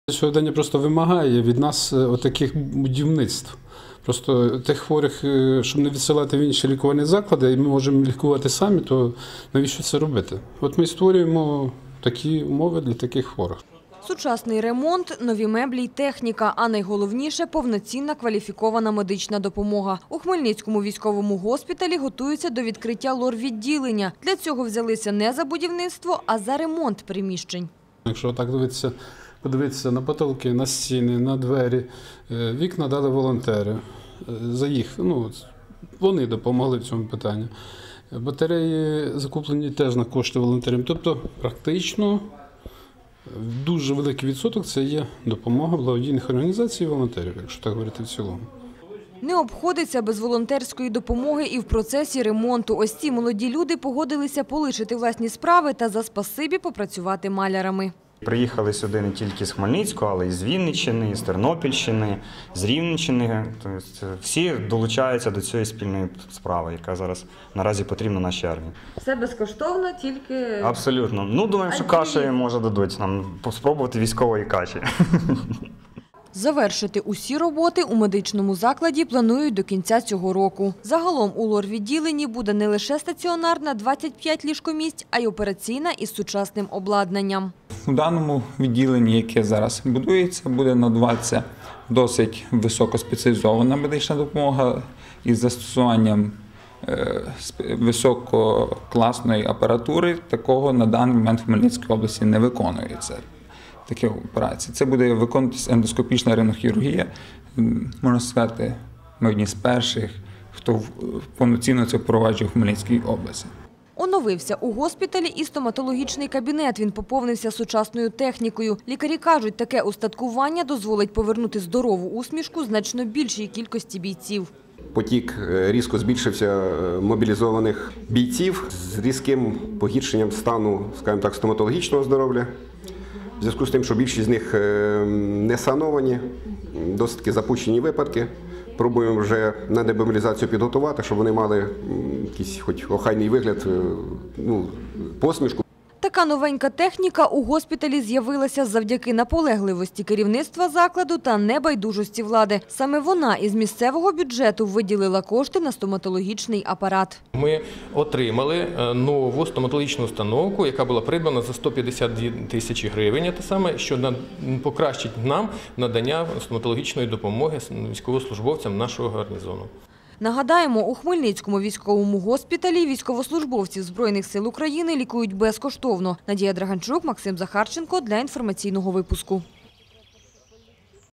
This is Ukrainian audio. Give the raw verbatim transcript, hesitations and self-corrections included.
Сьогодення просто вимагає від нас отаких будівництв. Просто тих хворих, щоб не відсилати в інші лікувальні заклади, і ми можемо лікувати самі, то навіщо це робити? От ми створюємо такі умови для таких хворих. Сучасний ремонт, нові меблі й техніка, а найголовніше – повноцінна кваліфікована медична допомога. У Хмельницькому військовому госпіталі готуються до відкриття лор-відділення. Для цього взялися не за будівництво, а за ремонт приміщень. Якщо так дивитися, подивитися на потолки, на стіни, на двері, вікна дали волонтери. За їх, ну, вони допомогли в цьому питанні. Батареї закуплені теж на кошти волонтерів. Тобто практично дуже великий відсоток – це є допомога благодійних організацій і волонтерів, якщо так говорити в цілому. Не обходиться без волонтерської допомоги і в процесі ремонту. Ось ці молоді люди погодилися полишити власні справи та за спасибі попрацювати малярами. Приїхали сюди не тільки з Хмельницького, але й з Вінниччини, з Тернопільщини, з Рівненщини. Тобто всі долучаються до цієї спільної справи, яка зараз наразі потрібна нашій армії. Все безкоштовно, тільки… Абсолютно. Ну, думаємо, що каші може дадуть нам спробувати військової каші. Завершити усі роботи у медичному закладі планують до кінця цього року. Загалом у лор-відділенні буде не лише стаціонарна двадцять п'ять ліжкомісць, а й операційна із сучасним обладнанням. У даному відділенні, яке зараз будується, буде надаватися досить високоспеціалізована медична допомога із застосуванням висококласної апаратури. Такого на даний момент в Хмельницькій області не виконується. Такі операції. Це буде виконуватися ендоскопічна рентгенохірургія. Можна сказати, ми одні з перших, хто повноцінно це впроваджує в Хмельницькій області. Оновився у госпіталі і стоматологічний кабінет. Він поповнився сучасною технікою. Лікарі кажуть, таке устаткування дозволить повернути здорову усмішку значно більшій кількості бійців. Потік різко збільшився мобілізованих бійців з різким погіршенням стану, скажімо так, стоматологічного здоров'я. В зв'язку з тим, що більшість з них не сановані, досить таки запущені випадки. Пробуємо вже на демобілізацію підготувати, щоб вони мали якийсь хоч охайний вигляд, ну, посмішку. Така новенька техніка у госпіталі з'явилася завдяки наполегливості керівництва закладу та небайдужості влади. Саме вона із місцевого бюджету виділила кошти на стоматологічний апарат. Ми отримали нову стоматологічну установку, яка була придбана за сто п'ятдесят дві тисячі гривень, те саме, що покращить нам надання стоматологічної допомоги військовослужбовцям нашого гарнізону. Нагадаємо, у Хмельницькому військовому госпіталі військовослужбовців Збройних сил України лікують безкоштовно. Надія Драганчук, Максим Захарченко для інформаційного випуску.